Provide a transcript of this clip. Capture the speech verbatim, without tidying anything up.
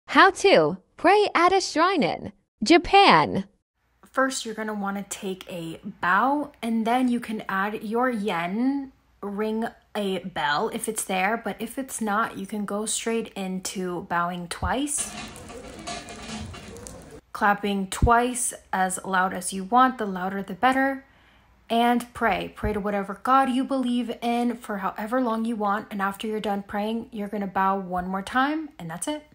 How to pray at a shrine in Japan. First, you're going to want to take a bow, and then you can add your yen, ring a bell if it's there, but if it's not, you can go straight into bowing twice, clapping twice as loud as you want, the louder the better, and pray. Pray to whatever God you believe in for however long you want, and after you're done praying, you're going to bow one more time, and that's it.